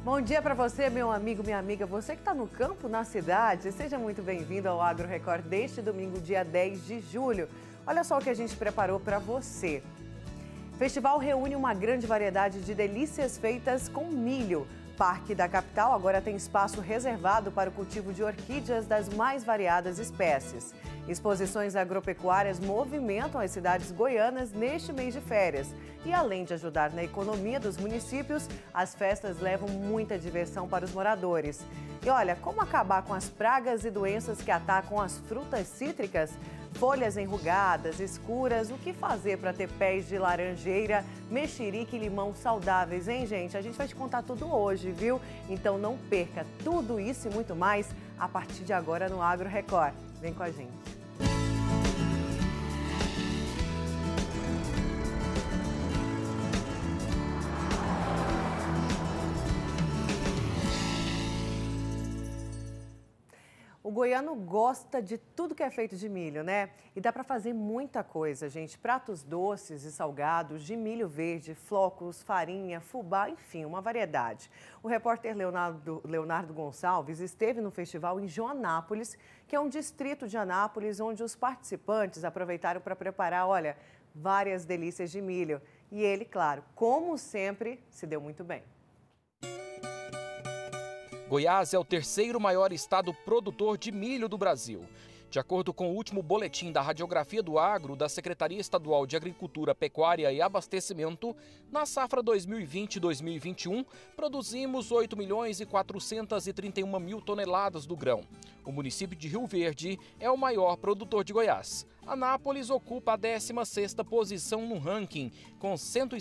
Bom dia para você, meu amigo, minha amiga. Você que está no campo, na cidade, seja muito bem-vindo ao Agro Record deste domingo, dia 10 de julho. Olha só o que a gente preparou para você. O festival reúne uma grande variedade de delícias feitas com milho. Parque da capital agora tem espaço reservado para o cultivo de orquídeas das mais variadas espécies. Exposições agropecuárias movimentam as cidades goianas neste mês de férias. E além de ajudar na economia dos municípios, as festas levam muita diversão para os moradores. E olha, como acabar com as pragas e doenças que atacam as frutas cítricas? Folhas enrugadas, escuras, o que fazer para ter pés de laranjeira, mexerica e limão saudáveis, hein, gente? A gente vai te contar tudo hoje, viu? Então não perca tudo isso e muito mais a partir de agora no Agro Record. Vem com a gente. O goiano gosta de tudo que é feito de milho, né? E dá para fazer muita coisa, gente. Pratos doces e salgados de milho verde, flocos, farinha, fubá, enfim, uma variedade. O repórter Leonardo Gonçalves esteve no festival em Joanápolis, que é um distrito de Anápolis, onde os participantes aproveitaram para preparar, olha, várias delícias de milho. E ele, claro, como sempre, se deu muito bem. Goiás é o terceiro maior estado produtor de milho do Brasil. De acordo com o último boletim da Radiografia do Agro da Secretaria Estadual de Agricultura, Pecuária e Abastecimento, na safra 2020-2021, produzimos 8.431.000 toneladas do grão. O município de Rio Verde é o maior produtor de Goiás. Anápolis ocupa a 16ª posição no ranking, com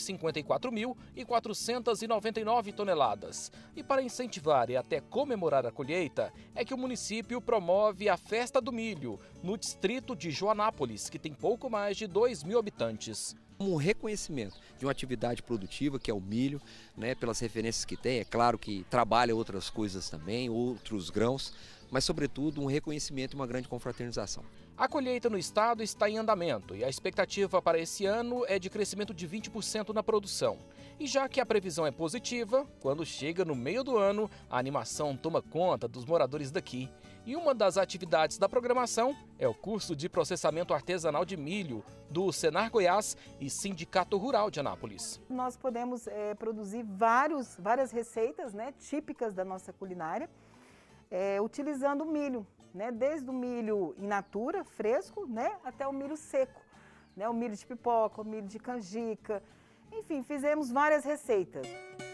154.499 toneladas. E para incentivar e até comemorar a colheita, é que o município promove a Festa do Milho, no distrito de Joanápolis, que tem pouco mais de 2.000 habitantes. Um reconhecimento de uma atividade produtiva, que é o milho, né, pelas referências que tem. É claro que trabalha outras coisas também, outros grãos, mas sobretudo um reconhecimento e uma grande confraternização. A colheita no estado está em andamento e a expectativa para esse ano é de crescimento de 20% na produção. E já que a previsão é positiva, quando chega no meio do ano, a animação toma conta dos moradores daqui. E uma das atividades da programação é o curso de processamento artesanal de milho do Senar Goiás e Sindicato Rural de Anápolis. Nós podemos produzir várias receitas, né, típicas da nossa culinária, utilizando o milho, né, desde o milho in natura, fresco, né, até o milho seco, né, o milho de pipoca, o milho de canjica, enfim, fizemos várias receitas.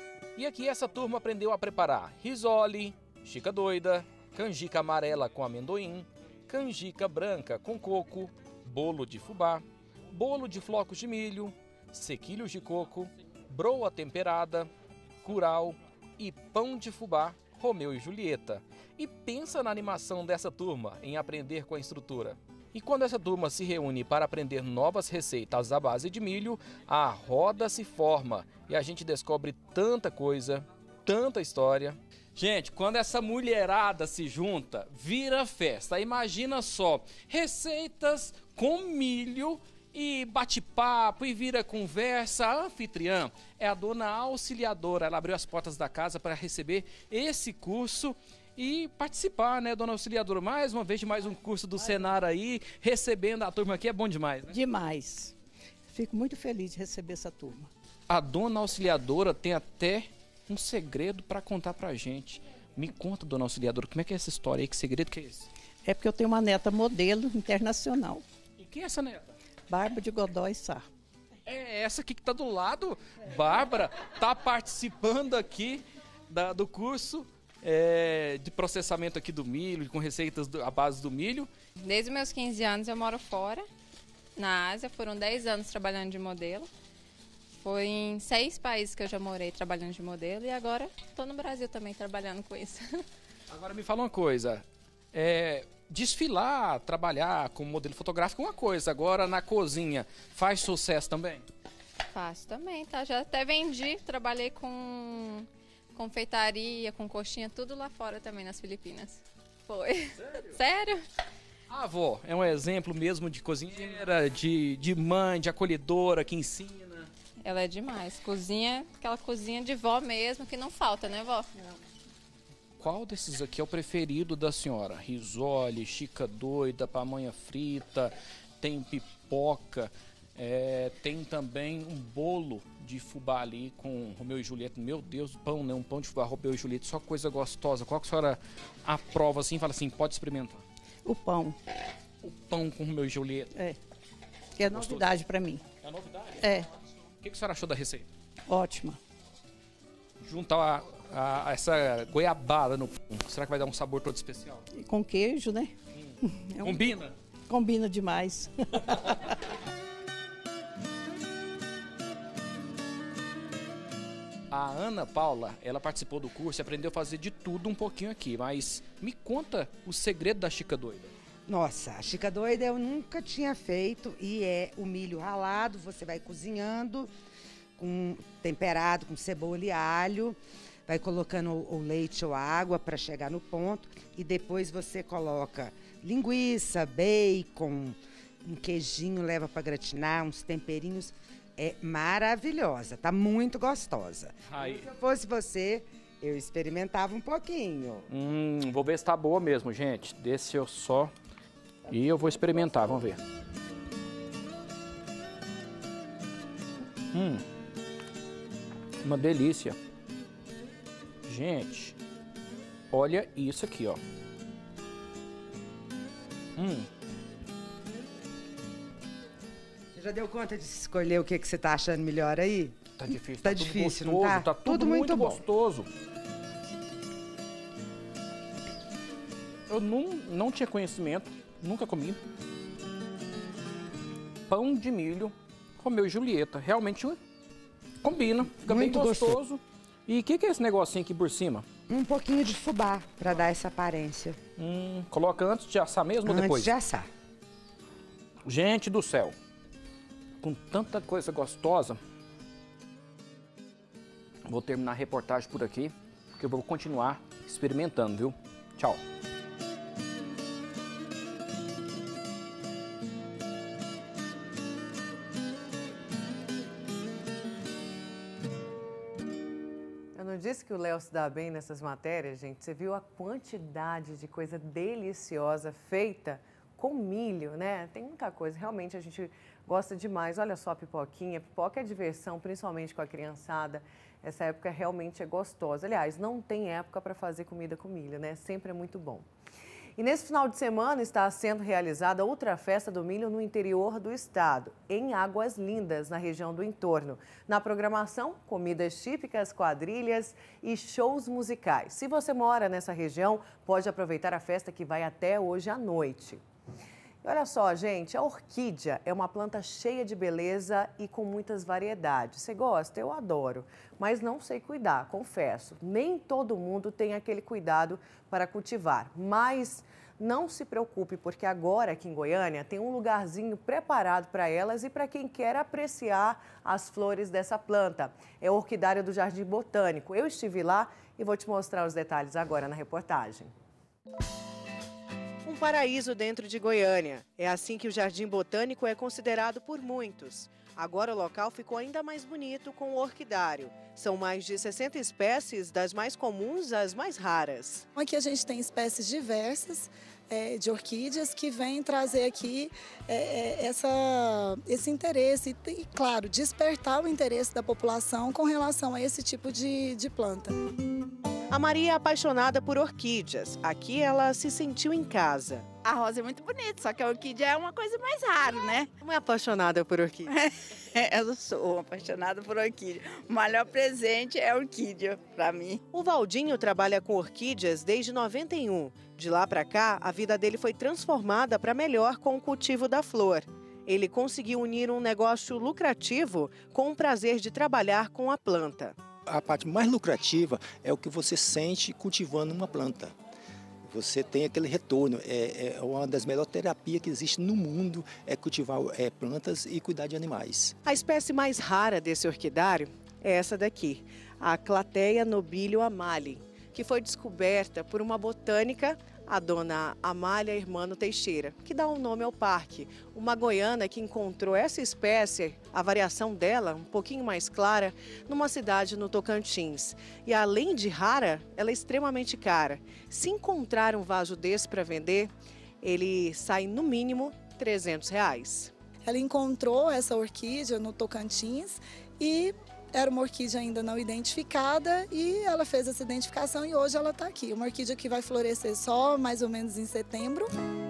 E aqui essa turma aprendeu a preparar risole, chica doida, canjica amarela com amendoim, canjica branca com coco, bolo de fubá, bolo de flocos de milho, sequilhos de coco, broa temperada, curau e pão de fubá Romeu e Julieta. E pensa na animação dessa turma em aprender com a instrutora. E quando essa turma se reúne para aprender novas receitas à base de milho, a roda se forma e a gente descobre tanta coisa, tanta história. Gente, quando essa mulherada se junta, vira festa. Imagina só, receitas com milho e bate-papo e vira conversa. A anfitriã é a dona Auxiliadora. Ela abriu as portas da casa para receber esse curso e participar, né, dona Auxiliadora? Mais uma vez de mais um curso do Senar aí, recebendo a turma aqui, é bom demais, né? Demais. Fico muito feliz de receber essa turma. A dona Auxiliadora tem até um segredo para contar pra gente. Me conta, dona Auxiliadora, como é que é essa história aí? Que segredo que é esse? É porque eu tenho uma neta modelo internacional. E quem é essa neta? Bárbara de Godoy Sá. É essa aqui que tá do lado. Bárbara tá participando aqui do curso de processamento aqui do milho, com receitas à base do milho. Desde meus 15 anos eu moro fora, na Ásia. Foram 10 anos trabalhando de modelo. Foi em 6 países que eu já morei trabalhando de modelo e agora estou no Brasil também trabalhando com isso. Agora me fala uma coisa, desfilar, trabalhar com modelo fotográfico é uma coisa, agora na cozinha faz sucesso também? Faço também, tá? Já até vendi, trabalhei com confeitaria, com coxinha, tudo lá fora também nas Filipinas. Foi. Sério? Sério? A avó é um exemplo mesmo de cozinheira, de mãe, de acolhedora, que ensina. Ela é demais. Cozinha, aquela cozinha de vó mesmo, que não falta, né, vó? Qual desses aqui é o preferido da senhora? Risole, chica doida, pamonha frita, tem pipoca, tem também um bolo de fubá ali com Romeu e Julieta. Meu Deus, pão, né? Um pão de fubá, Romeu e Julieta, só coisa gostosa. Qual que a senhora aprova assim, fala assim, pode experimentar? O pão. O pão com Romeu e Julieta. Que é novidade para mim. É novidade? É. O que a senhora achou da receita? Ótima. Juntar essa goiabada no pão, será que vai dar um sabor todo especial? E com queijo, né? Combina? Combina demais. A Ana Paula, ela participou do curso e aprendeu a fazer de tudo um pouquinho aqui, mas me conta o segredo da chica doida. Nossa, a chica doida eu nunca tinha feito e é o milho ralado, você vai cozinhando, temperado com cebola e alho, vai colocando o leite ou água para chegar no ponto e depois você coloca linguiça, bacon, um queijinho, leva para gratinar, uns temperinhos. É maravilhosa, tá muito gostosa. Se eu fosse você, eu experimentava um pouquinho. Vou ver se tá boa mesmo, gente. Deixa eu só... E eu vou experimentar, vamos ver. Uma delícia. Gente, olha isso aqui, ó. Você já deu conta de escolher o que você tá achando melhor aí? Tá difícil, Tá tudo difícil, gostoso, não tá? Tá tudo muito bom. gostoso. Eu não tinha conhecimento, nunca comi. Pão de milho, Romeu e Julieta. Realmente combina, fica Muito bem gostoso. E o que é esse negocinho aqui por cima? Um pouquinho de fubá, para dar essa aparência. Coloca antes de assar mesmo ou Antes depois? de assar. Gente do céu, com tanta coisa gostosa, vou terminar a reportagem por aqui, porque eu vou continuar experimentando, viu? Tchau. Eu não disse que o Léo se dá bem nessas matérias, gente? Você viu a quantidade de coisa deliciosa feita com milho, né? Tem muita coisa, realmente a gente gosta demais. Olha só a pipoquinha, pipoca é diversão, principalmente com a criançada. Essa época realmente é gostosa. Aliás, não tem época para fazer comida com milho, né? Sempre é muito bom. E nesse final de semana está sendo realizada outra festa do milho no interior do estado, em Águas Lindas, na região do entorno. Na programação, comidas típicas, quadrilhas e shows musicais. Se você mora nessa região, pode aproveitar a festa que vai até hoje à noite. E olha só, gente, a orquídea é uma planta cheia de beleza e com muitas variedades. Você gosta? Eu adoro, mas não sei cuidar, confesso. Nem todo mundo tem aquele cuidado para cultivar, mas não se preocupe, porque agora aqui em Goiânia tem um lugarzinho preparado para elas e para quem quer apreciar as flores dessa planta. É o Orquidário do Jardim Botânico. Eu estive lá e vou te mostrar os detalhes agora na reportagem. Um paraíso dentro de Goiânia. É assim que o Jardim Botânico é considerado por muitos. Agora o local ficou ainda mais bonito com o orquidário. São mais de 60 espécies, das mais comuns às mais raras. Aqui a gente tem espécies diversas de orquídeas que vêm trazer aqui esse interesse e, claro, despertar o interesse da população com relação a esse tipo de planta. A Maria é apaixonada por orquídeas. Aqui ela se sentiu em casa. A rosa é muito bonita, só que a orquídea é uma coisa mais rara, né? Como é apaixonada por orquídea? Eu sou apaixonada por orquídea. O melhor presente é a orquídea para mim. O Valdinho trabalha com orquídeas desde 91. De lá para cá, a vida dele foi transformada para melhor com o cultivo da flor. Ele conseguiu unir um negócio lucrativo com o prazer de trabalhar com a planta. A parte mais lucrativa é o que você sente cultivando uma planta. Você tem aquele retorno, é uma das melhores terapias que existe no mundo, é cultivar plantas e cuidar de animais. A espécie mais rara desse orquidário é essa daqui, a Clateia nobilio amali, que foi descoberta por uma botânica a dona Amália Hermano Teixeira, que dá o nome ao parque. Uma goiana que encontrou essa espécie, a variação dela, um pouquinho mais clara, numa cidade no Tocantins. E além de rara, ela é extremamente cara. Se encontrar um vaso desse para vender, ele sai no mínimo R$300. Ela encontrou essa orquídea no Tocantins e era uma orquídea ainda não identificada e ela fez essa identificação e hoje ela está aqui. Uma orquídea que vai florescer só mais ou menos em setembro.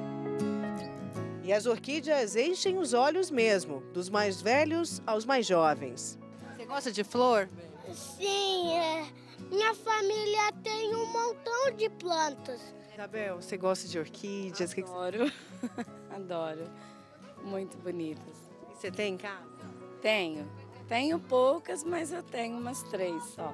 E as orquídeas enchem os olhos mesmo, dos mais velhos aos mais jovens. Você gosta de flor? Sim, minha família tem um montão de plantas. Isabel, você gosta de orquídeas? Adoro, adoro. Muito bonitas. E você tem em casa? Tenho. Tenho poucas, mas eu tenho umas 3 só.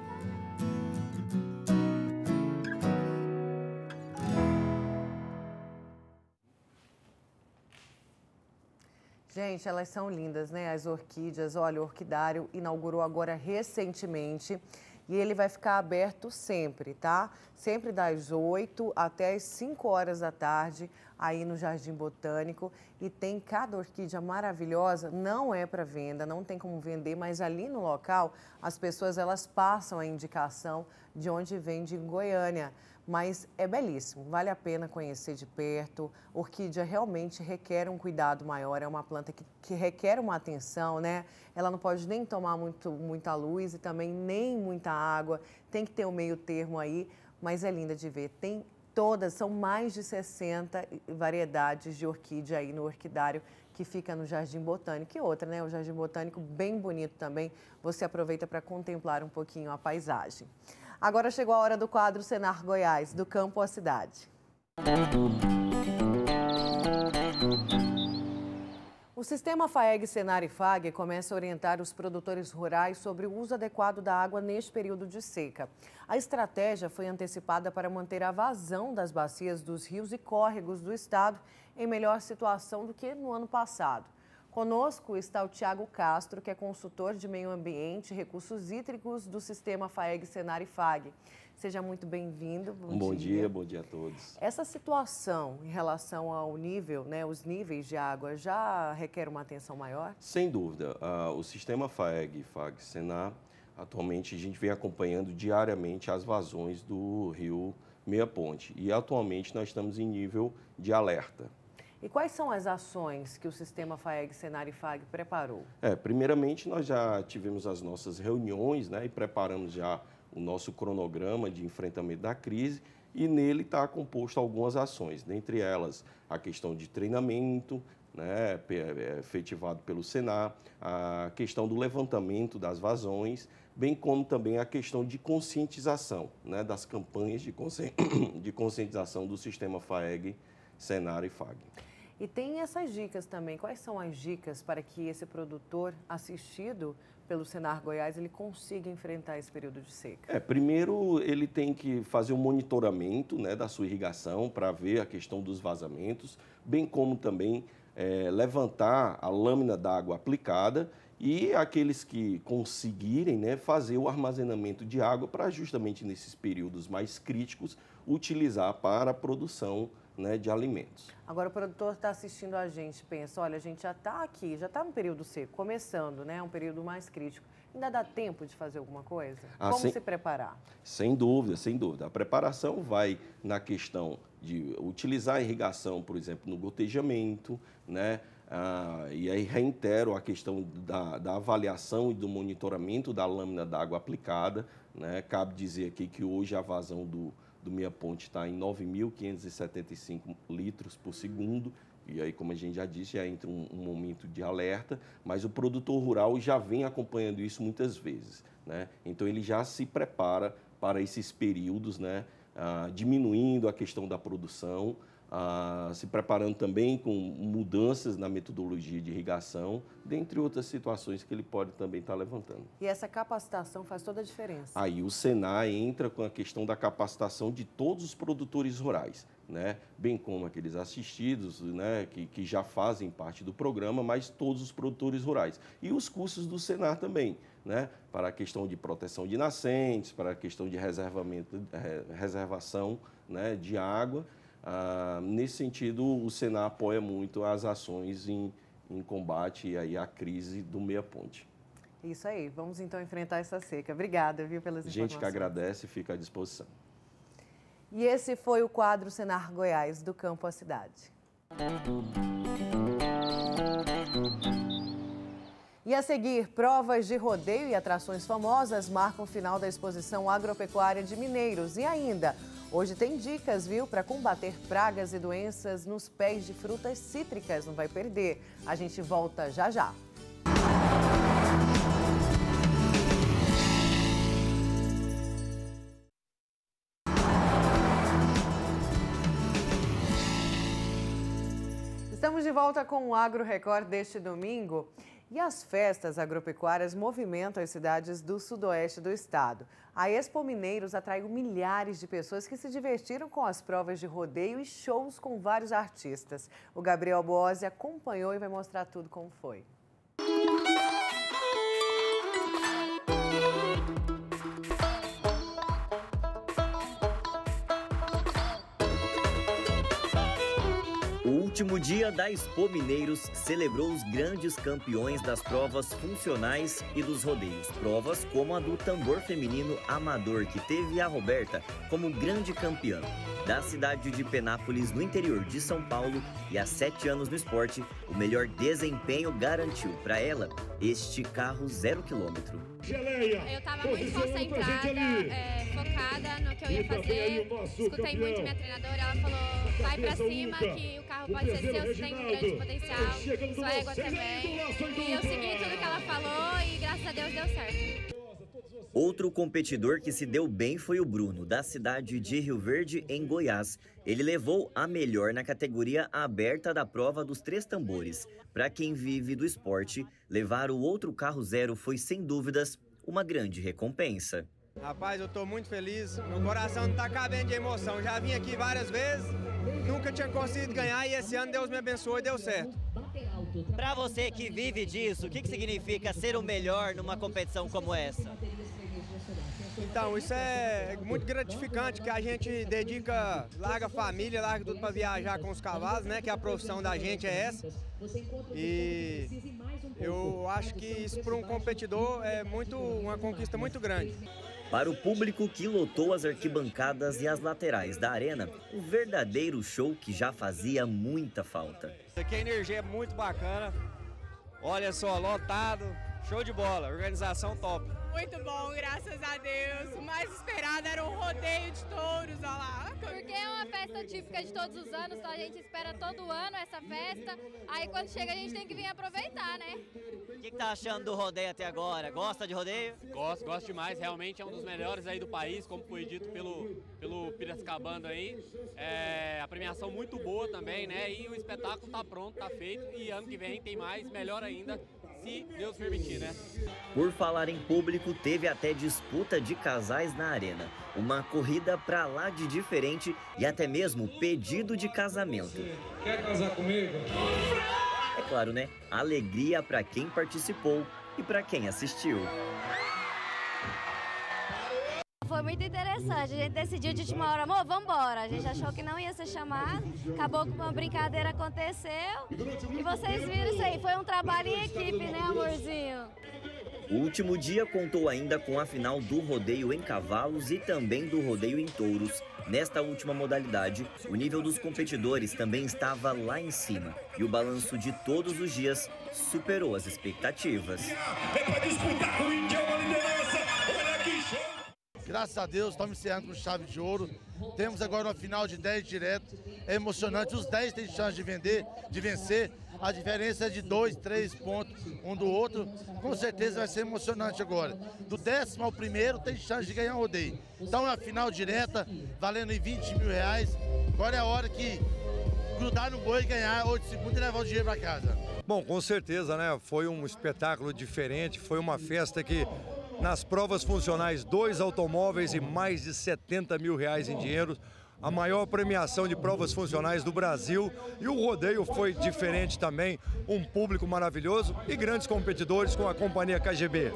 Gente, elas são lindas, né? As orquídeas. Olha, o orquidário inaugurou agora recentemente e ele vai ficar aberto sempre, tá? Sempre das 8 até as 5 horas da tarde, aí no Jardim Botânico. E tem cada orquídea maravilhosa, não é para venda, não tem como vender, mas ali no local as pessoas elas passam a indicação de onde vem de Goiânia. Mas é belíssimo, vale a pena conhecer de perto. Orquídea realmente requer um cuidado maior, é uma planta que requer uma atenção, né? Ela não pode nem tomar muita luz e também nem muita água, tem que ter um meio termo aí, mas é linda de ver. Tem todas, são mais de 60 variedades de orquídea aí no orquidário que fica no Jardim Botânico. E outra, né? O Jardim Botânico bem bonito também, você aproveita para contemplar um pouquinho a paisagem. Agora chegou a hora do quadro Senar Goiás, do campo à cidade. O sistema FAEG, Senar e FAG começa a orientar os produtores rurais sobre o uso adequado da água neste período de seca. A estratégia foi antecipada para manter a vazão das bacias dos rios e córregos do estado em melhor situação do que no ano passado. Conosco está o Tiago Castro, que é consultor de meio ambiente e recursos hídricos do sistema FAEG, Senar e FAG. Seja muito bem-vindo. Bom dia a todos. Essa situação em relação ao nível, né, os níveis de água, já requer uma atenção maior? Sem dúvida. O sistema FAEG, FAG, Senar, atualmente a gente vem acompanhando diariamente as vazões do rio Meia Ponte. E atualmente nós estamos em nível de alerta. E quais são as ações que o sistema FAEG, Senar e FAG preparou? Primeiramente, nós já tivemos as nossas reuniões, né, e preparamos já o nosso cronograma de enfrentamento da crise e nele está composto algumas ações, dentre elas a questão de treinamento, né, efetivado pelo Senar, a questão do levantamento das vazões, bem como também a questão de conscientização, né, das campanhas de conscientização do sistema FAEG, Senar e FAG. E tem essas dicas também. Quais são as dicas para que esse produtor assistido pelo Senar Goiás ele consiga enfrentar esse período de seca? Primeiro, ele tem que fazer um monitoramento, né, da sua irrigação para ver a questão dos vazamentos, bem como também levantar a lâmina d'água aplicada e aqueles que conseguirem, né, fazer o armazenamento de água para justamente nesses períodos mais críticos utilizar para a produção, né, de alimentos. Agora o produtor está assistindo a gente, pensa, olha, a gente já está aqui, já está no período seco, começando, né, um período mais crítico. Ainda dá tempo de fazer alguma coisa? Como se preparar? Sem dúvida, sem dúvida. A preparação vai na questão de utilizar a irrigação, por exemplo, no gotejamento, né? E aí reitero a questão da avaliação e do monitoramento da lâmina d'água aplicada, né? Cabe dizer aqui que hoje a vazão do Meia Ponte está em 9.575 litros por segundo, e aí, como a gente já disse, já entra um momento de alerta, mas o produtor rural já vem acompanhando isso muitas vezes, né? Então, ele já se prepara para esses períodos, né? Diminuindo a questão da produção, se preparando também com mudanças na metodologia de irrigação, dentre outras situações que ele pode também estar levantando. E essa capacitação faz toda a diferença. Aí o Senar entra com a questão da capacitação de todos os produtores rurais, né? Bem como aqueles assistidos, né, que já fazem parte do programa, mas todos os produtores rurais. E os cursos do Senar também, né, para a questão de proteção de nascentes, para a questão de reservação, né, de água, Nesse sentido, o Senar apoia muito as ações em combate aí à crise do Meia Ponte. Isso aí, vamos então enfrentar essa seca. Obrigada, viu, pelas informações. Gente que agradece, fica à disposição. E esse foi o quadro Senar Goiás, do campo à cidade. E a seguir, provas de rodeio e atrações famosas marcam o final da exposição agropecuária de Mineiros. E ainda, hoje tem dicas, viu, para combater pragas e doenças nos pés de frutas cítricas. Não vai perder. A gente volta já já. Estamos de volta com o Agro Record deste domingo. E as festas agropecuárias movimentam as cidades do sudoeste do estado. A Expo Mineiros atraiu milhares de pessoas que se divertiram com as provas de rodeio e shows com vários artistas. O Gabriel Boazzi acompanhou e vai mostrar tudo como foi. O último dia da Expo Mineiros celebrou os grandes campeões das provas funcionais e dos rodeios. Provas como a do tambor feminino amador, que teve a Roberta como grande campeã. Da cidade de Penápolis, no interior de São Paulo, e há 7 anos no esporte, o melhor desempenho garantiu para ela este carro 0 km. Eu estava muito concentrada, focada no que eu ia fazer. Escutei muito minha treinadora, ela falou, vai pra cima que o carro pode ser seu, você tem um grande potencial, sua égua também. E eu segui tudo que ela falou e graças a Deus deu certo. Outro competidor que se deu bem foi o Bruno, da cidade de Rio Verde, em Goiás. Ele levou a melhor na categoria aberta da prova dos 3 tambores. Para quem vive do esporte, levar o outro carro 0 foi, sem dúvidas, uma grande recompensa. Rapaz, eu tô muito feliz, meu coração não tá cabendo de emoção. Já vim aqui várias vezes, nunca tinha conseguido ganhar e esse ano Deus me abençoou e deu certo. Para você que vive disso, o que significa ser o melhor numa competição como essa? Então, isso é muito gratificante, que a gente dedica, larga a família, larga tudo para viajar com os cavalos, né? Que a profissão da gente é essa. E eu acho que isso para um competidor é uma conquista muito grande. Para o público que lotou as arquibancadas e as laterais da arena, um verdadeiro show que já fazia muita falta. Aqui a energia é muito bacana, olha só, lotado, show de bola, organização top. Muito bom, graças a Deus. O mais esperado era um rodeio de touros, olha lá. Porque é uma festa típica de todos os anos, então a gente espera todo ano essa festa. Aí quando chega a gente tem que vir aproveitar, né? O que tá achando do rodeio até agora? Gosta de rodeio? Gosto demais, realmente é um dos melhores aí do país, como foi dito pelo Piracicabando aí. A premiação muito boa também, né? E o espetáculo tá pronto, tá feito e ano que vem tem mais, melhor ainda, se Deus permitir, né? Por falar em público, teve até disputa de casais na arena. Uma corrida pra lá de diferente e até mesmo pedido de casamento. Quer casar comigo? É claro, né? Alegria pra quem participou e pra quem assistiu. Foi muito interessante, a gente decidiu de última hora, amor, vamos embora. A gente achou que não ia ser chamado, acabou que uma brincadeira aconteceu e vocês viram isso aí, foi um trabalho em equipe, né, amorzinho? O último dia contou ainda com a final do rodeio em cavalos e também do rodeio em touros. Nesta última modalidade, o nível dos competidores também estava lá em cima e o balanço de todos os dias superou as expectativas. É para disputar com o Índia uma liderança, olha que show! Graças a Deus, estamos encerrando com chave de ouro. Temos agora uma final de 10 direto. É emocionante, os 10 têm chance de vencer. A diferença é de 2, 3 pontos um do outro. Com certeza vai ser emocionante agora. Do 10º ao 1º tem chance de ganhar o rodeio. Então é uma final direta, valendo em R$20 mil. Agora é a hora que grudar no boi, ganhar 8 segundos e levar o dinheiro para casa. Bom, com certeza, né? Foi um espetáculo diferente, foi uma festa que nas provas funcionais, 2 automóveis e mais de R$70 mil em dinheiro. A maior premiação de provas funcionais do Brasil e o rodeio foi diferente também, um público maravilhoso e grandes competidores com a companhia KGB.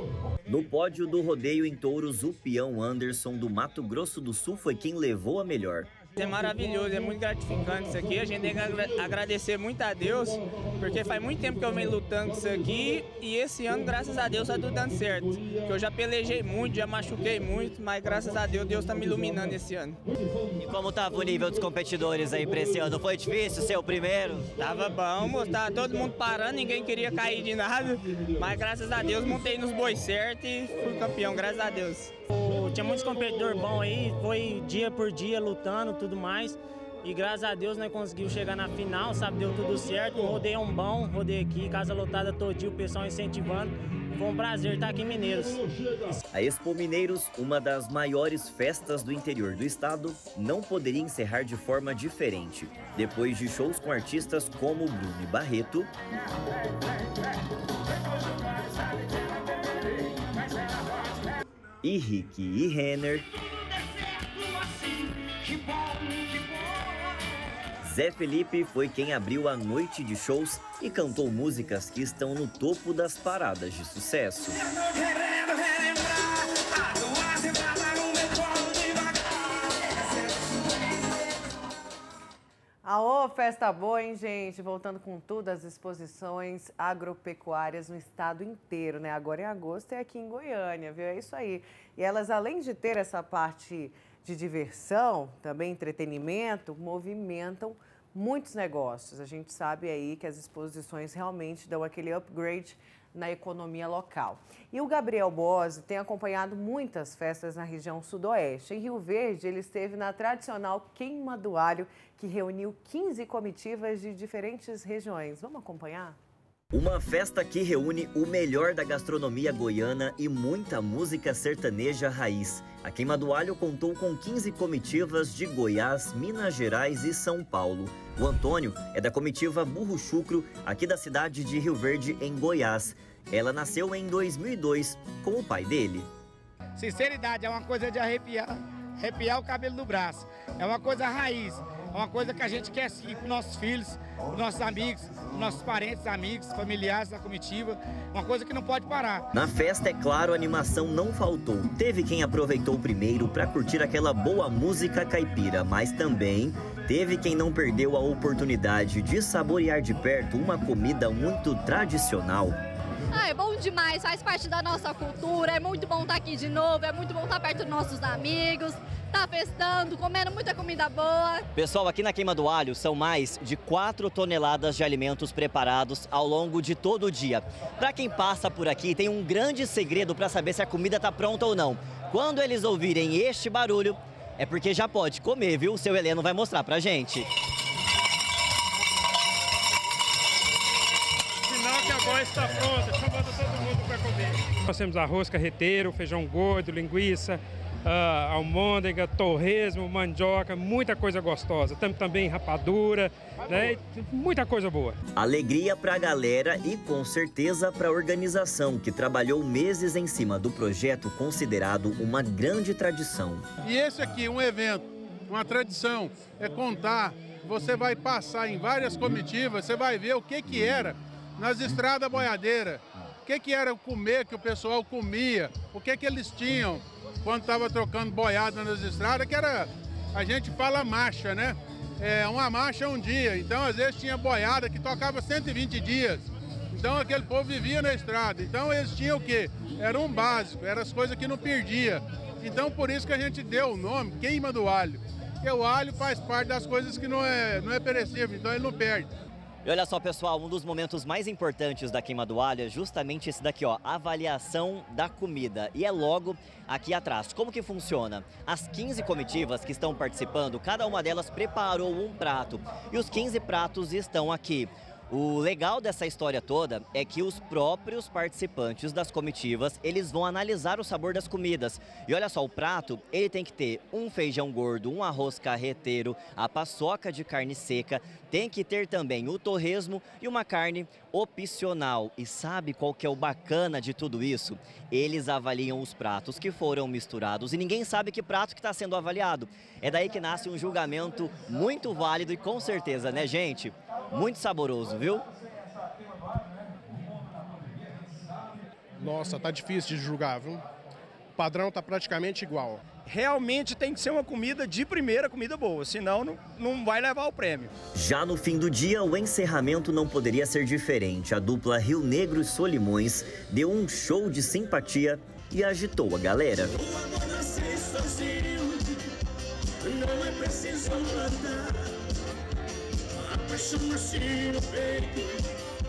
No pódio do rodeio em touros, o peão Anderson do Mato Grosso do Sul foi quem levou a melhor. É maravilhoso, é muito gratificante isso aqui. A gente tem que agradecer muito a Deus, porque faz muito tempo que eu venho lutando com isso aqui e esse ano, graças a Deus, está tudo dando certo. Eu já pelejei muito, já machuquei muito, mas graças a Deus, Deus está me iluminando esse ano. E como estava o nível dos competidores aí para esse ano? Foi difícil ser o primeiro? Tava bom, tava todo mundo parando, ninguém queria cair de nada, mas graças a Deus montei nos bois certo e fui campeão, graças a Deus. Tinha muitos competidores bons aí, foi dia por dia lutando, tudo mais. E graças a Deus nós conseguimos chegar na final, sabe, deu tudo certo. Um rodeio bom, rodeio aqui, casa lotada todo dia, o pessoal incentivando. Foi um prazer estar aqui em Mineiros. A Expo Mineiros, uma das maiores festas do interior do estado, não poderia encerrar de forma diferente. Depois de shows com artistas como Bruno Barreto, e Rick e Renner, Zé Felipe foi quem abriu a noite de shows e cantou músicas que estão no topo das paradas de sucesso. Aô, festa boa, hein, gente? Voltando com tudo, as exposições agropecuárias no estado inteiro, né? Agora em agosto é aqui em Goiânia, viu? É isso aí. E elas, além de ter essa parte de diversão, também entretenimento, movimentam muitos negócios. A gente sabe aí que as exposições realmente dão aquele upgrade na economia local. E o Gabriel Bose tem acompanhado muitas festas na região sudoeste. Em Rio Verde, ele esteve na tradicional Queima do Alho, que reuniu 15 comitivas de diferentes regiões. Vamos acompanhar? Uma festa que reúne o melhor da gastronomia goiana e muita música sertaneja raiz. A Queima do Alho contou com 15 comitivas de Goiás, Minas Gerais e São Paulo. O Antônio é da comitiva Burro Chucro, aqui da cidade de Rio Verde, em Goiás. Ela nasceu em 2002 com o pai dele. Sinceridade, é uma coisa de arrepiar o cabelo do braço. É uma coisa raiz. É uma coisa que a gente quer seguir com nossos filhos, com nossos amigos, com nossos parentes, amigos, familiares da comitiva. Uma coisa que não pode parar. Na festa, é claro, a animação não faltou. Teve quem aproveitou primeiro para curtir aquela boa música caipira, mas também teve quem não perdeu a oportunidade de saborear de perto uma comida muito tradicional. É bom demais, faz parte da nossa cultura, é muito bom estar aqui de novo, é muito bom estar perto dos nossos amigos, estar festando, comendo muita comida boa. Pessoal, aqui na Queima do Alho são mais de 4 toneladas de alimentos preparados ao longo de todo o dia. Para quem passa por aqui, tem um grande segredo para saber se a comida está pronta ou não. Quando eles ouvirem este barulho, é porque já pode comer, viu? O seu Heleno vai mostrar pra gente. Está pronta, chamando todo mundo para comer. Nós temos arroz carreteiro, feijão gordo, linguiça, almôndega, torresmo, mandioca, muita coisa gostosa. Temos também rapadura, né? Muita coisa boa. Alegria para a galera e com certeza para a organização, que trabalhou meses em cima do projeto considerado uma grande tradição. E esse aqui, um evento, uma tradição, é contar. Você vai passar em várias comitivas, você vai ver o que era nas estradas boiadeiras, o que era comer, que o pessoal comia, o que eles tinham quando estava trocando boiada nas estradas, que era, a gente fala marcha, né? É uma marcha um dia, então às vezes tinha boiada que tocava 120 dias, então aquele povo vivia na estrada, então eles tinham o quê? Era um básico, eram as coisas que não perdia, então por isso que a gente deu o nome Queima do Alho, porque o alho faz parte das coisas que não é perecível, então ele não perde. E olha só, pessoal, um dos momentos mais importantes da Queima do Alho é justamente esse daqui, ó, avaliação da comida. E é logo aqui atrás. Como que funciona? As 15 comitivas que estão participando, cada uma delas preparou um prato. E os 15 pratos estão aqui. O legal dessa história toda é que os próprios participantes das comitivas, eles vão analisar o sabor das comidas. E olha só, o prato, ele tem que ter um feijão gordo, um arroz carreteiro, a paçoca de carne seca, tem que ter também o torresmo e uma carne opcional. E sabe qual que é o bacana de tudo isso? Eles avaliam os pratos que foram misturados e ninguém sabe que prato que está sendo avaliado. É daí que nasce um julgamento muito válido e com certeza, né, gente? Muito saboroso, viu? Nossa, tá difícil de julgar, viu? O padrão tá praticamente igual. Realmente tem que ser uma comida de primeira, comida boa, senão não vai levar o prêmio. Já no fim do dia, o encerramento não poderia ser diferente. A dupla Rio Negro e Solimões deu um show de simpatia e agitou a galera. Não é preciso andar, a paixão nasce no peito,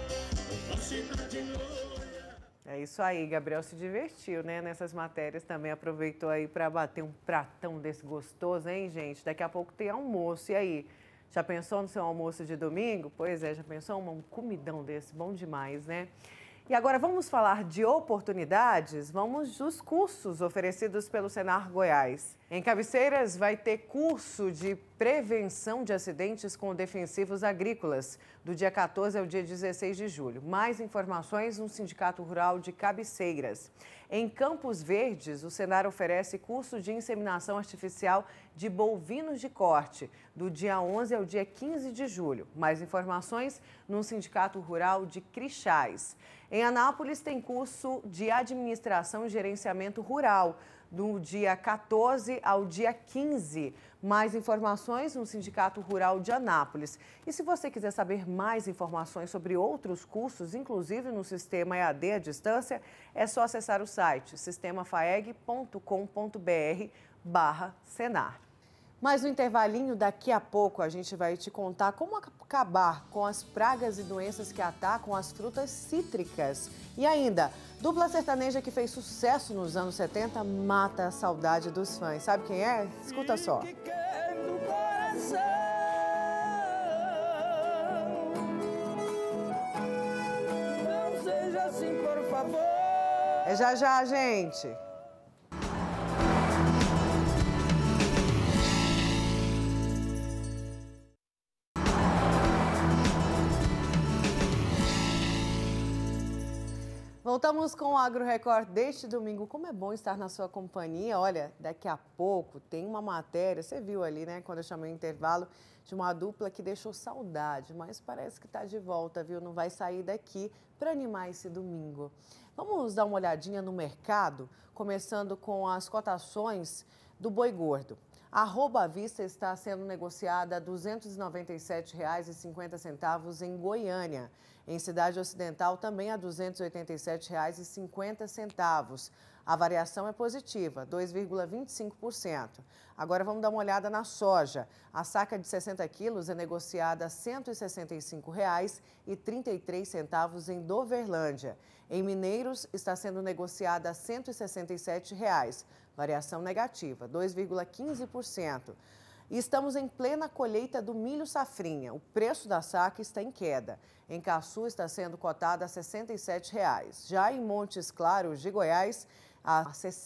É isso aí, Gabriel se divertiu, né? Nessas matérias também aproveitou aí para bater um pratão desse gostoso, hein, gente? Daqui a pouco tem almoço, e aí? Já pensou no seu almoço de domingo? Pois é, já pensou um comidão desse? Bom demais, né? E agora vamos falar de oportunidades? Vamos dos cursos oferecidos pelo Senar Goiás. Em Cabeceiras vai ter curso de prevenção de acidentes com defensivos agrícolas, do dia 14 ao dia 16 de julho. Mais informações no Sindicato Rural de Cabeceiras. Em Campos Verdes, o Senar oferece curso de inseminação artificial de bovinos de corte, do dia 11 ao dia 15 de julho. Mais informações no Sindicato Rural de Crixás. Em Anápolis, tem curso de administração e gerenciamento rural, do dia 14 ao dia 15. Mais informações no Sindicato Rural de Anápolis. E se você quiser saber mais informações sobre outros cursos, inclusive no sistema EAD à distância, é só acessar o site sistemafaeg.com.br/Senar. Mas no intervalinho, daqui a pouco, a gente vai te contar como acabar com as pragas e doenças que atacam as frutas cítricas. E ainda, dupla sertaneja que fez sucesso nos anos 70 mata a saudade dos fãs. Sabe quem é? Escuta só. Não seja assim, por favor. É já já, gente. Voltamos com o Agro Record deste domingo. Como é bom estar na sua companhia. Olha, daqui a pouco tem uma matéria, você viu ali, né, quando eu chamei o intervalo, de uma dupla que deixou saudade, mas parece que está de volta, viu? Não vai sair daqui para animar esse domingo. Vamos dar uma olhadinha no mercado, começando com as cotações do boi gordo. A arroba à vista está sendo negociada a R$ 297,50 em Goiânia. Em Cidade Ocidental, também a R$ 287,50. A variação é positiva, 2,25%. Agora vamos dar uma olhada na soja. A saca de 60 quilos é negociada a R$ 165,33 em Doverlândia. Em Mineiros, está sendo negociada a R$ 167,00. Variação negativa, 2,15%. E estamos em plena colheita do milho safrinha. O preço da saca está em queda. Em Caçu está sendo cotada a R$ 67,00. Já em Montes Claros, de Goiás, a R$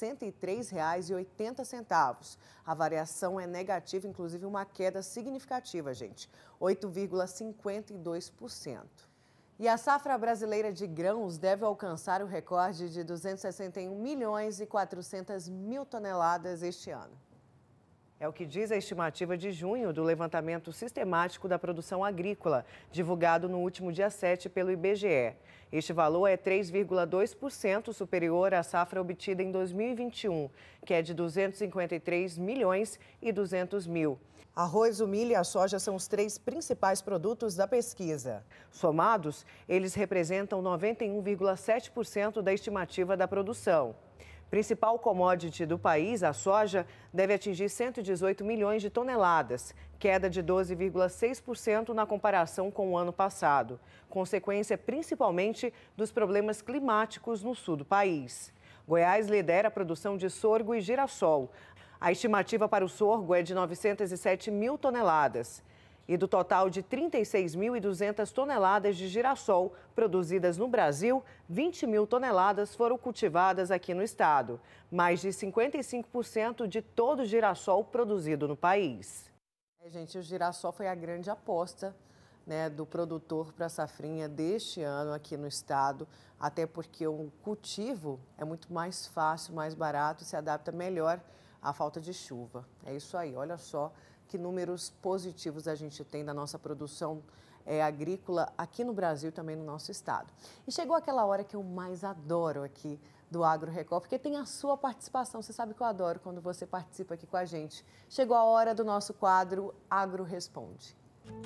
63,80. A variação é negativa, inclusive uma queda significativa, gente, 8,52%. E a safra brasileira de grãos deve alcançar o recorde de 261.400.000 toneladas este ano. É o que diz a estimativa de junho do levantamento sistemático da produção agrícola, divulgado no último dia 7 pelo IBGE. Este valor é 3,2% superior à safra obtida em 2021, que é de 253.200.000. Arroz, o milho e a soja são os 3 principais produtos da pesquisa. Somados, eles representam 91,7% da estimativa da produção. Principal commodity do país, a soja, deve atingir 118 milhões de toneladas, queda de 12,6% na comparação com o ano passado, consequência principalmente dos problemas climáticos no sul do país. Goiás lidera a produção de sorgo e girassol. A estimativa para o sorgo é de 907.000 toneladas. E do total de 36.200 toneladas de girassol produzidas no Brasil, 20.000 toneladas foram cultivadas aqui no estado. Mais de 55% de todo o girassol produzido no país. Gente, o girassol foi a grande aposta, né, do produtor para a safrinha deste ano aqui no estado, até porque o cultivo é muito mais fácil, mais barato, se adapta melhor à falta de chuva. É isso aí, olha só que números positivos a gente tem da nossa produção agrícola aqui no Brasil e também no nosso estado. E chegou aquela hora que eu mais adoro aqui do Agro Record, porque tem a sua participação. Você sabe que eu adoro quando você participa aqui com a gente. Chegou a hora do nosso quadro Agro Responde.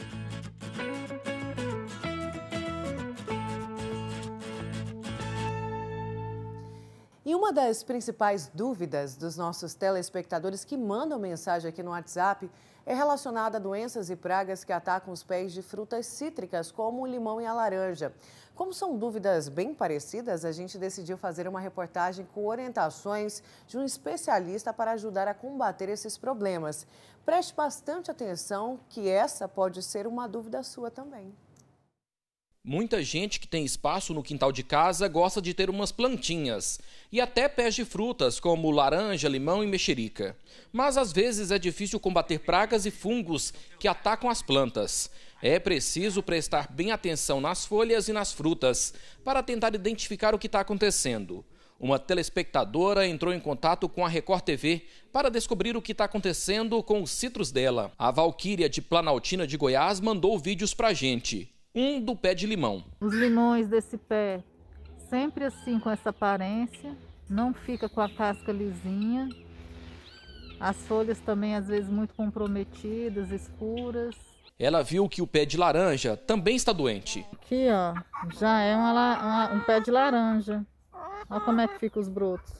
E uma das principais dúvidas dos nossos telespectadores que mandam mensagem aqui no WhatsApp é relacionada a doenças e pragas que atacam os pés de frutas cítricas, como o limão e a laranja. Como são dúvidas bem parecidas, a gente decidiu fazer uma reportagem com orientações de um especialista para ajudar a combater esses problemas. Preste bastante atenção, que essa pode ser uma dúvida sua também. Muita gente que tem espaço no quintal de casa gosta de ter umas plantinhas e até pés de frutas como laranja, limão e mexerica. Mas às vezes é difícil combater pragas e fungos que atacam as plantas. É preciso prestar bem atenção nas folhas e nas frutas para tentar identificar o que está acontecendo. Uma telespectadora entrou em contato com a Record TV para descobrir o que está acontecendo com os citros dela. A Valquíria de Planaltina de Goiás mandou vídeos pra gente. Um do pé de limão. Os limões desse pé, sempre assim com essa aparência, não fica com a casca lisinha. As folhas também às vezes muito comprometidas, escuras. Ela viu que o pé de laranja também está doente. Aqui ó, já é um pé de laranja. Olha como é que ficam os brotos.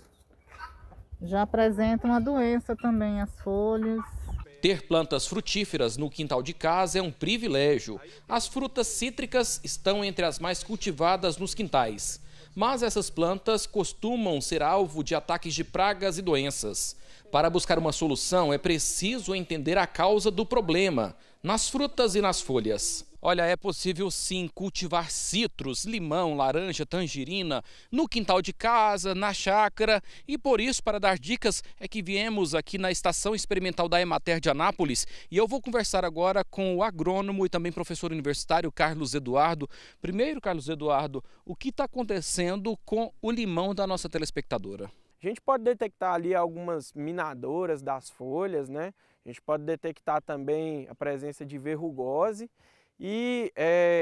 Já apresenta uma doença também as folhas. Ter plantas frutíferas no quintal de casa é um privilégio. As frutas cítricas estão entre as mais cultivadas nos quintais. Mas essas plantas costumam ser alvo de ataques de pragas e doenças. Para buscar uma solução, é preciso entender a causa do problema, nas frutas e nas folhas. Olha, é possível sim cultivar citros, limão, laranja, tangerina no quintal de casa, na chácara. E por isso, para dar dicas, é que viemos aqui na Estação Experimental da Emater de Anápolis. E eu vou conversar agora com o agrônomo e também professor universitário Carlos Eduardo. Primeiro, Carlos Eduardo, o que está acontecendo com o limão da nossa telespectadora? A gente pode detectar ali algumas minadoras das folhas, né? A gente pode detectar também a presença de verrugose e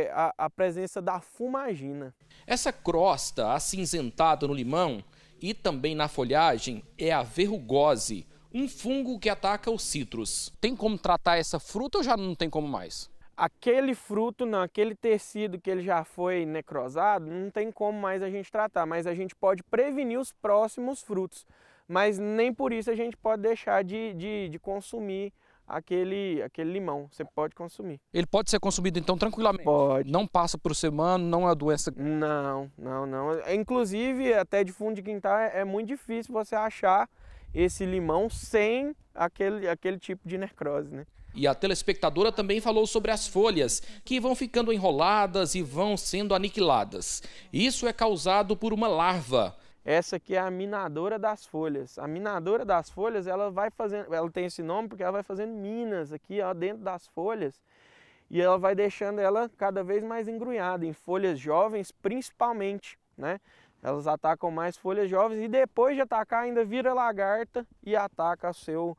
a presença da fumagina. Essa crosta acinzentada no limão e também na folhagem é a verrugose, um fungo que ataca os citros. Tem como tratar essa fruta ou já não tem como mais? Aquele fruto, não, aquele tecido que ele já foi necrosado, não tem como mais a gente tratar, mas a gente pode prevenir os próximos frutos. Mas nem por isso a gente pode deixar de consumir aquele limão. Você pode consumir. Ele pode ser consumido então tranquilamente? Pode. Não passa por ser humano, não é uma doença? Não. Inclusive, até de fundo de quintal é muito difícil você achar esse limão sem aquele tipo de necrose, né? E a telespectadora também falou sobre as folhas, que vão ficando enroladas e vão sendo aniquiladas. Isso é causado por uma larva. Essa aqui é a minadora das folhas. A minadora das folhas, ela tem esse nome porque ela vai fazendo minas aqui, ó, dentro das folhas. E ela vai deixando ela cada vez mais engrunhada, em folhas jovens principalmente, né? Elas atacam mais folhas jovens e depois de atacar ainda vira lagarta e ataca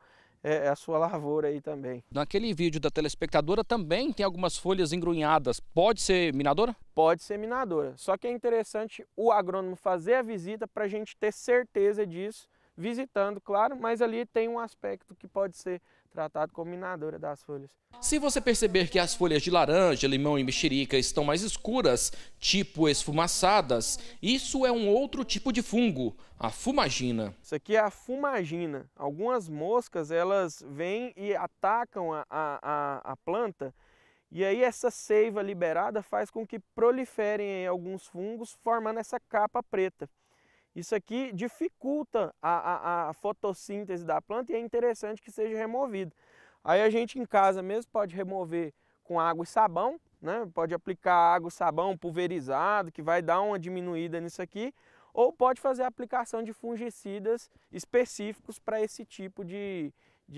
a sua lavoura aí também. Naquele vídeo da telespectadora também tem algumas folhas engrunhadas. Pode ser minadora? Pode ser minadora. Só que é interessante o agrônomo fazer a visita para a gente ter certeza disso, visitando, claro, mas ali tem um aspecto que pode ser tratado como minadora das folhas. Se você perceber que as folhas de laranja, limão e mexerica estão mais escuras, tipo esfumaçadas, isso é um outro tipo de fungo, a fumagina. Isso aqui é a fumagina. Algumas moscas, elas vêm e atacam a planta, e aí essa seiva liberada faz com que proliferem alguns fungos, formando essa capa preta. Isso aqui dificulta a fotossíntese da planta e é interessante que seja removido. Aí a gente em casa mesmo pode remover com água e sabão, né? Pode aplicar água e sabão pulverizado, que vai dar uma diminuída nisso aqui, ou pode fazer a aplicação de fungicidas específicos para esse tipo de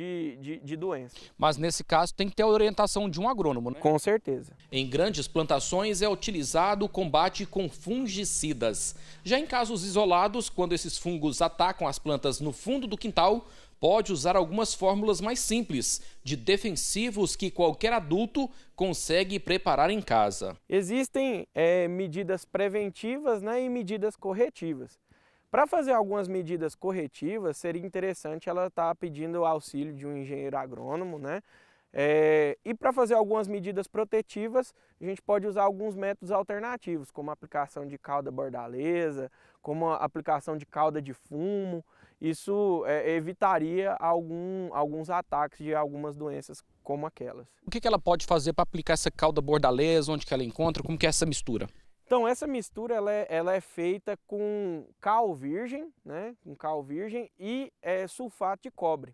doença. Mas nesse caso tem que ter a orientação de um agrônomo, né? Com certeza. Em grandes plantações é utilizado o combate com fungicidas. Já em casos isolados, quando esses fungos atacam as plantas no fundo do quintal, pode usar algumas fórmulas mais simples de defensivos que qualquer adulto consegue preparar em casa. Existem medidas preventivas, né, e medidas corretivas. Para fazer algumas medidas corretivas, seria interessante ela estar pedindo o auxílio de um engenheiro agrônomo, né? E para fazer algumas medidas protetivas, a gente pode usar alguns métodos alternativos, como a aplicação de cauda bordaleza, como a aplicação de cauda de fumo. Isso evitaria alguns ataques de algumas doenças como aquelas. O que ela pode fazer para aplicar essa cauda bordaleza? Onde que ela encontra? Como que é essa mistura? Então, essa mistura ela é feita com cal virgem, né? Com cal virgem e sulfato de cobre.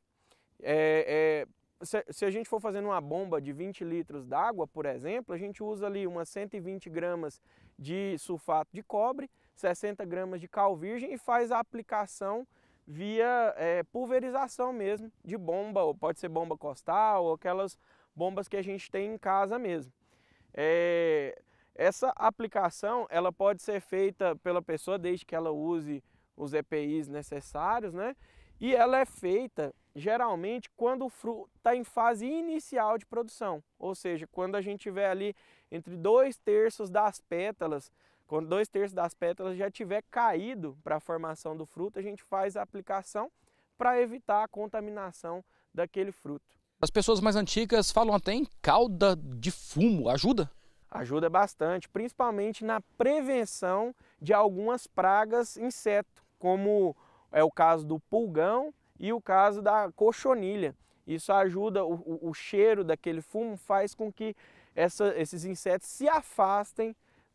Se a gente for fazendo uma bomba de 20 litros d'água, por exemplo, a gente usa ali umas 120 gramas de sulfato de cobre, 60 gramas de cal virgem e faz a aplicação via pulverização mesmo, de bomba, ou pode ser bomba costal, ou aquelas bombas que a gente tem em casa mesmo. Essa aplicação ela pode ser feita pela pessoa desde que ela use os EPIs necessários, né? E ela é feita geralmente quando o fruto está em fase inicial de produção, ou seja, quando a gente tiver ali entre 2/3 das pétalas, quando 2/3 das pétalas já tiver caído para a formação do fruto, a gente faz a aplicação para evitar a contaminação daquele fruto. As pessoas mais antigas falam até em cauda de fumo, ajuda? Ajuda bastante, principalmente na prevenção de algumas pragas inseto, como é o caso do pulgão e o caso da cochonilha. Isso ajuda, o cheiro daquele fumo faz com que esses insetos se afastem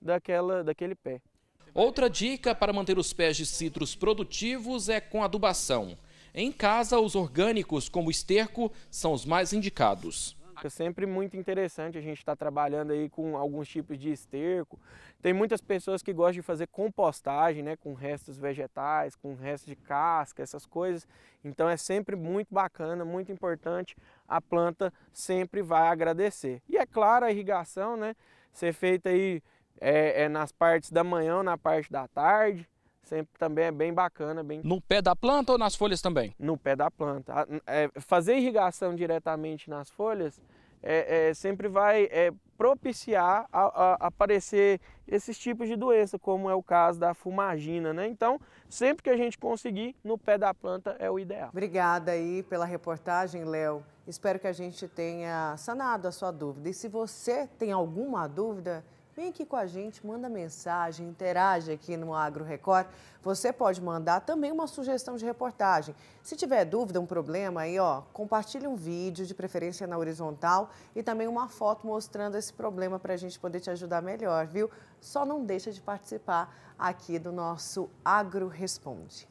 daquele pé. Outra dica para manter os pés de citros produtivos é com adubação. Em casa, os orgânicos, como o esterco, são os mais indicados. É sempre muito interessante a gente estar trabalhando aí com alguns tipos de esterco. Tem muitas pessoas que gostam de fazer compostagem, né, com restos vegetais, com restos de casca, essas coisas. Então é sempre muito bacana, muito importante. A planta sempre vai agradecer. E é claro, a irrigação, né, ser feita aí nas partes da manhã ou na parte da tarde. Sempre também é bem bacana. No pé da planta ou nas folhas também? No pé da planta. Fazer irrigação diretamente nas folhas sempre vai propiciar a aparecer esses tipos de doença, como é o caso da fumagina, né? Então, sempre que a gente conseguir, no pé da planta é o ideal. Obrigada aí pela reportagem, Léo. Espero que a gente tenha sanado a sua dúvida. E se você tem alguma dúvida, vem aqui com a gente, manda mensagem, interage aqui no Agro Record. Você pode mandar também uma sugestão de reportagem. Se tiver dúvida, um problema aí, compartilhe um vídeo, de preferência na horizontal, e também uma foto mostrando esse problema para a gente poder te ajudar melhor, viu? Só não deixa de participar aqui do nosso Agro Responde.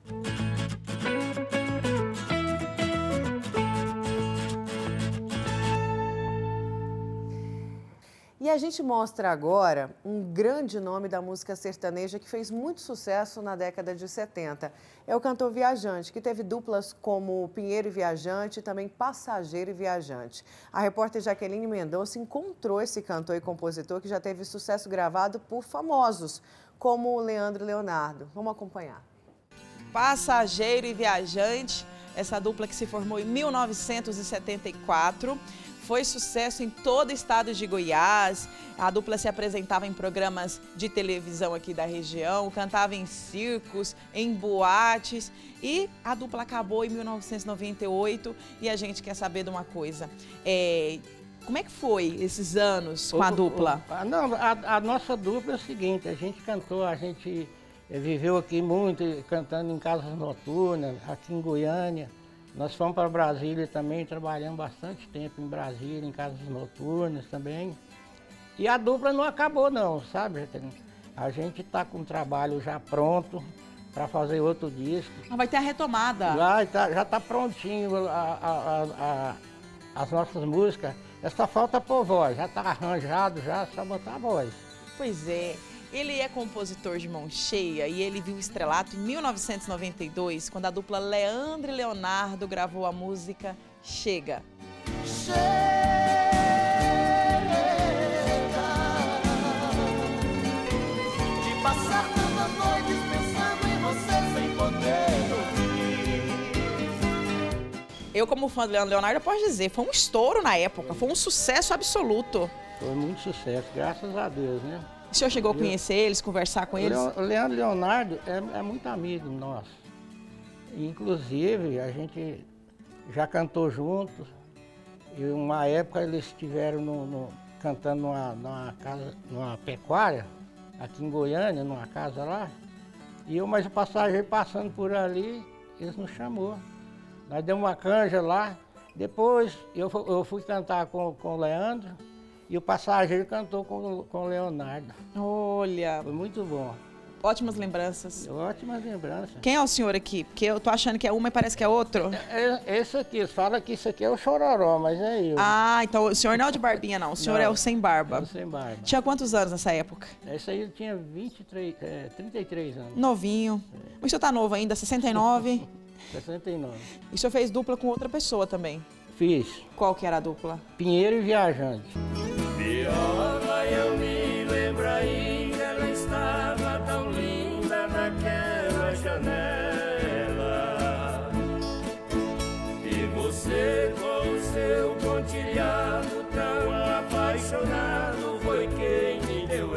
E a gente mostra agora um grande nome da música sertaneja que fez muito sucesso na década de 70. É o cantor Viajante, que teve duplas como Pinheiro e Viajante e também Passageiro e Viajante. A repórter Jaqueline Mendonça encontrou esse cantor e compositor que já teve sucesso gravado por famosos, como o Leandro e Leonardo. Vamos acompanhar. Passageiro e Viajante, essa dupla que se formou em 1974. Foi sucesso em todo o estado de Goiás. A dupla se apresentava em programas de televisão aqui da região, cantava em circos, em boates. E a dupla acabou em 1998 e a gente quer saber de uma coisa. Como é que foi esses anos com a dupla? A nossa dupla é o seguinte, a gente cantou, a gente viveu aqui muito, cantando em casas noturnas, aqui em Goiânia. Nós fomos para Brasília também, trabalhamos bastante tempo em Brasília, em casas noturnas também. E a dupla não acabou não, sabe? A gente está com o trabalho já pronto para fazer outro disco. Vai ter a retomada. Já está prontinho as nossas músicas. Só falta pôr voz, já está arranjado, já só botar a voz. Pois é. Ele é compositor de mão cheia e ele viu o estrelato em 1992, quando a dupla Leandro e Leonardo gravou a música Chega. Chega de passar tantas noites pensando em você sem poder dormir. eu como fã do Leonardo, eu posso dizer, foi um estouro na época, foi um sucesso absoluto. Foi muito sucesso, graças a Deus, né? O senhor chegou a conhecer eles, conversar com eles? O Leandro Leonardo é muito amigo nosso. Inclusive, a gente já cantou juntos. E uma época eles estiveram cantando numa casa, numa pecuária, aqui em Goiânia, numa casa lá. E eu, mas o passageiro passando por ali, eles nos chamou. Nós demos uma canja lá. Depois eu fui cantar com o Leandro. E o passageiro cantou com o Leonardo. Olha. Foi muito bom. Ótimas lembranças. Ótimas lembranças. Quem é o senhor aqui? Porque eu tô achando que é uma e parece que é outro. Esse aqui, eles falam que isso aqui é o Chororó, mas é eu. Ah, então o senhor não é o de barbinha, não. O senhor é o sem barba. É o sem barba. Tinha quantos anos nessa época? Esse aí tinha 33 anos. Novinho. O senhor tá novo ainda, 69? 69. E o senhor fez dupla com outra pessoa também? Fiz. Qual que era a dupla? Pinheiro e Viajante. Viola, eu me lembro ainda, ela estava tão linda naquela janela. E você com o seu pontilhado tão apaixonado foi quem me deu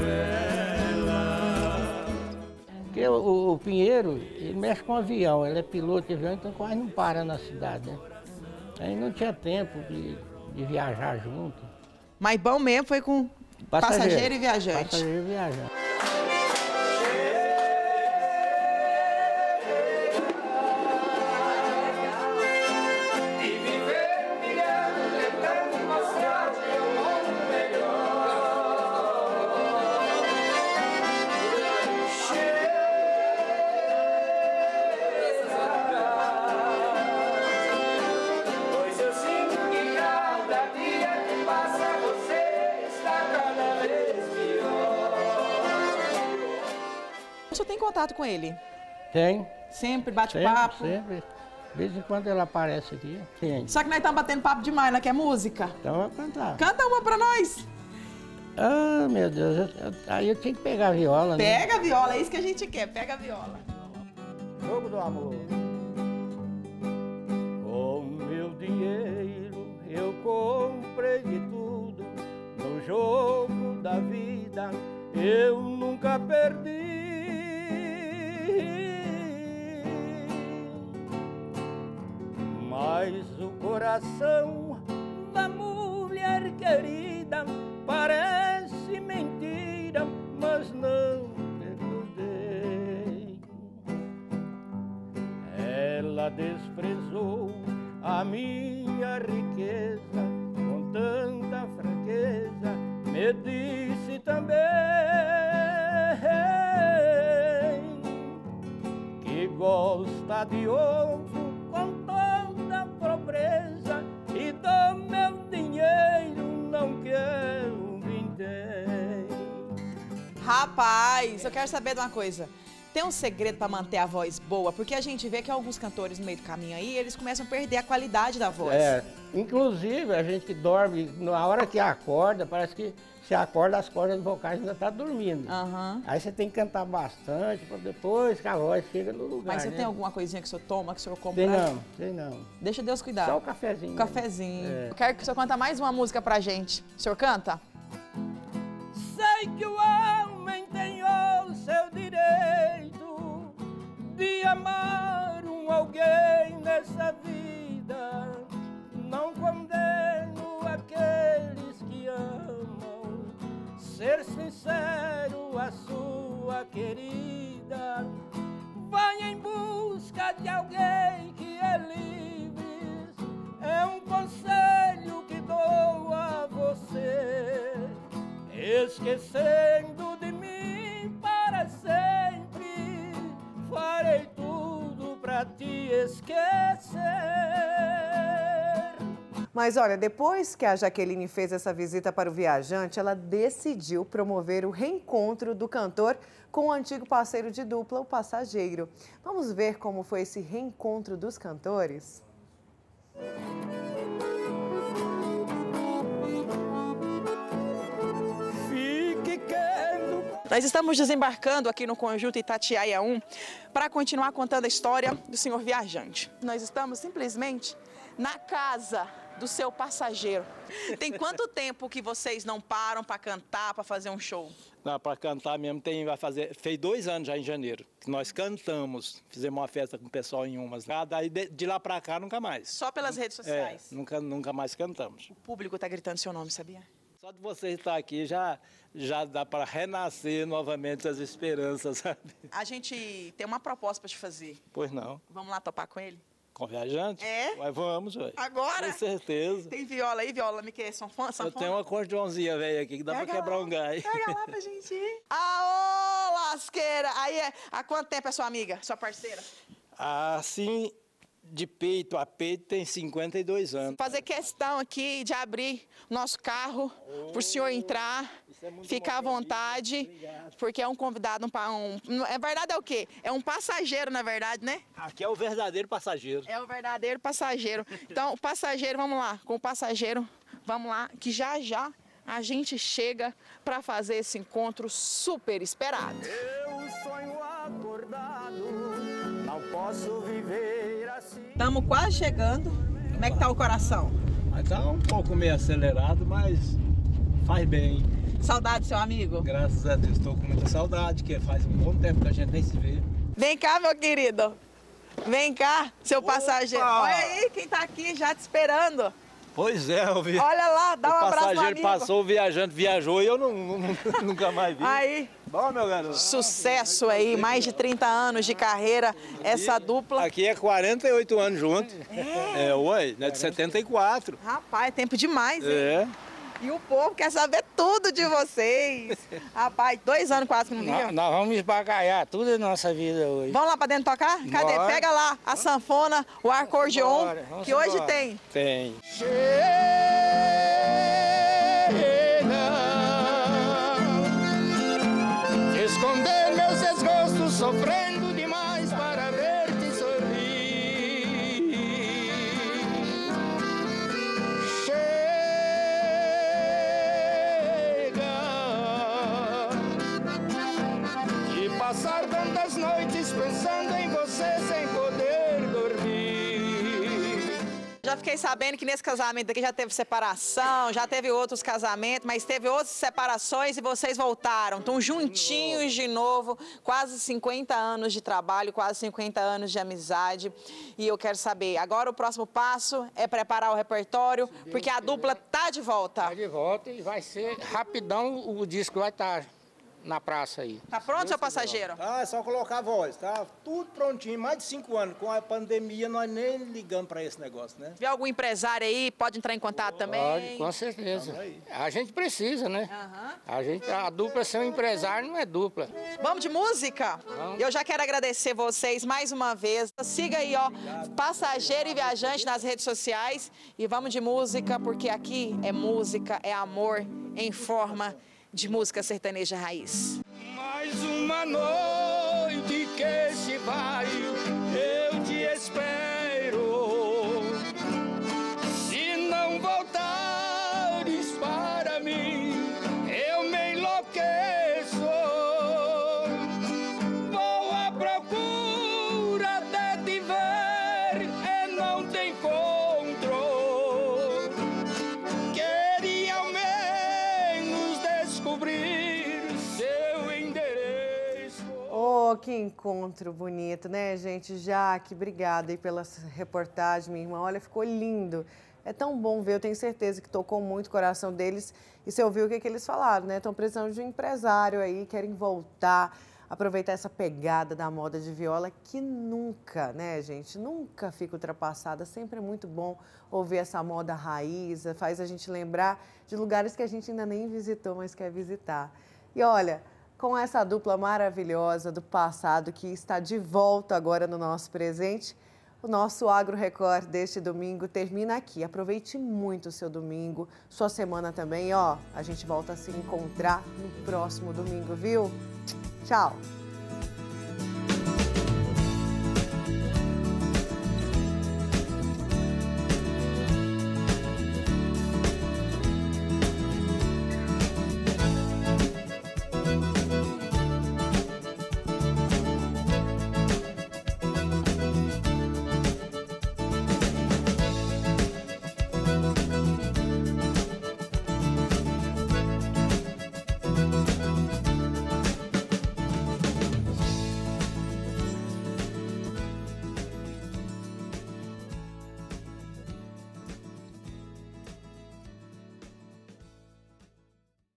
ela. Porque o Pinheiro, ele mexe com avião, ele é piloto de avião, então quase não para na cidade, né? Aí não tinha tempo de viajar junto. Mas bom mesmo foi com passageiro e viajante. Passageiro e viajante. O senhor tem contato com ele? Tem. Sempre bate papo? Sempre. De vez em quando ela aparece aqui. Tem. Só que nós estamos batendo papo demais, né? Que é música. Então vamos cantar. Canta uma pra nós. Ah, meu Deus. Aí eu tinha que pegar a viola, né? Pega a viola, é isso que a gente quer. Pega a viola. Jogo do amor. Com meu dinheiro eu comprei de tudo. No jogo da vida eu nunca perdi. Mas o coração da mulher querida parece mentira, mas não perdoei. Ela desprezou a minha riqueza com tanta fraqueza, me disse também que gosta de outro com toda pobreza e do meu dinheiro não quero vender. Rapaz, eu quero saber de uma coisa. Tem um segredo para manter a voz boa? Porque a gente vê que alguns cantores no meio do caminho aí, eles começam a perder a qualidade da voz. Inclusive a gente que dorme, na hora que acorda, parece que se acorda, as cordas vocais ainda estão dormindo. Aí você tem que cantar bastante, para depois que a voz chega no lugar. Mas você tem alguma coisinha que o senhor toma, que o senhor compra? Tem não. Deixa Deus cuidar. Só o cafezinho. O cafezinho. Eu quero que o senhor canta mais uma música pra gente. O senhor canta? Sei que o homem tem o seu direito de amar alguém nessa vida. Não condeno aqueles que amam. Ser sincero a sua querida. Vai em busca de alguém que é livre. É um conselho que dou a você. Esquecendo de mim para sempre, farei tudo pra te esquecer. Mas olha, depois que a Jaqueline fez essa visita para o viajante, ela decidiu promover o reencontro do cantor com o antigo parceiro de dupla, o Passageiro. Vamos ver como foi esse reencontro dos cantores? Nós estamos desembarcando aqui no Conjunto Itatiaia 1 para continuar contando a história do senhor viajante. Nós estamos simplesmente na casa do seu passageiro. Tem quanto tempo que vocês não param para cantar, para fazer um show? Não, para cantar mesmo fez 2 anos já em janeiro, que nós cantamos, fizemos uma festa com o pessoal em umas. Daí de lá para cá nunca mais. Só pelas redes sociais? Nunca mais cantamos. O público está gritando seu nome, sabia? Só de você estar aqui já dá para renascer novamente as esperanças, sabe? A gente tem uma proposta para te fazer. Pois não. Vamos lá topar com ele? Com viajante? É? Mas vamos, ué. Agora? Com certeza. Tem viola aí, viola, me quer sanfona? Eu tenho uma acordeãozinha velha aqui que dá para quebrar um gás. Pega lá pra gente ir. Aô, lasqueira! Aí, há quanto tempo é sua amiga, sua parceira? Assim, de peito a peito, tem 52 anos. Fazer questão aqui de abrir nosso carro para o senhor entrar, ficar à vontade, porque é um convidado, é verdade, é o quê? É um passageiro, na verdade, né? Aqui é o verdadeiro passageiro. É o verdadeiro passageiro. Então, o passageiro, vamos lá, com o passageiro, vamos lá, que já a gente chega para fazer esse encontro super esperado. Eu sonho acordado, não posso viver assim. Estamos quase chegando. Como é que tá o coração? Tá um pouco meio acelerado, mas faz bem. Saudade do seu amigo? Graças a Deus, estou com muita saudade, que faz um bom tempo que a gente nem se vê. Vem cá, meu querido. Vem cá, seu passageiro. Olha aí quem tá aqui já te esperando. Pois é, eu vi. Olha lá, dá um abraço no amigo. O passageiro passou, o viajante viajou e eu nunca mais vi. Aí. Bom, meu garoto. Sucesso aí, mais de 30 anos de carreira, essa dupla. Aqui é 48 anos junto. Ué, né, de 74. Rapaz, é tempo demais, hein? É. E o povo quer saber tudo de vocês. Rapaz, 2 anos quase que não viu. Nós vamos esbagaiar tudo na nossa vida hoje. Vamos lá pra dentro tocar? Cadê? Bora. Pega lá a sanfona, o acordeon, que hoje embora. tem. Tem. Esconder meus desgostos, sofrendo demais para ver-te sorrir. Chega de passar tantas noites pensando em você sem poder dormir. Já fiquei sabendo que nesse casamento aqui já teve separação, já teve outros casamentos, mas teve outras separações e vocês voltaram. Estão juntinhos de novo, quase 50 anos de trabalho, quase 50 anos de amizade. E eu quero saber, agora o próximo passo é preparar o repertório, porque a dupla tá de volta. Tá de volta e vai ser rapidão, o disco vai estar na praça aí. Tá pronto, seu passageiro? Ah, é só colocar a voz, tá tudo prontinho, mais de 5 anos. Com a pandemia, nós nem ligamos para esse negócio, né? Vê algum empresário aí, pode entrar em contato também? Pode, com certeza. A gente precisa, né? A dupla ser um empresário não é dupla. Vamos de música? Vamos. Eu já quero agradecer vocês mais uma vez. Siga aí, ó, Passageiro e Viajante nas redes sociais. E vamos de música, porque aqui é música, é amor em forma de música sertaneja raiz. Mais uma noite que se vai, eu te espero. Se não voltares para mim, eu me enlouqueço. Vou à procura de te ver e não te encontro. Queria ao menos descobrir seu endereço. Oh, que encontro bonito, né, gente? Jaque, obrigada aí pela reportagem, minha irmã. Olha, ficou lindo. É tão bom ver, eu tenho certeza que tocou muito o coração deles. E você ouviu o que eles falaram, né? Estão precisando de um empresário aí, querem voltar, aproveitar essa pegada da moda de viola, que nunca, né, gente? Nunca fica ultrapassada. Sempre é muito bom ouvir essa moda raiz, faz a gente lembrar de lugares que a gente ainda nem visitou, mas quer visitar. E olha, com essa dupla maravilhosa do passado que está de volta agora no nosso presente, o nosso Agro Record deste domingo termina aqui. Aproveite muito o seu domingo, sua semana também, ó. A gente volta a se encontrar no próximo domingo, viu? Tchau!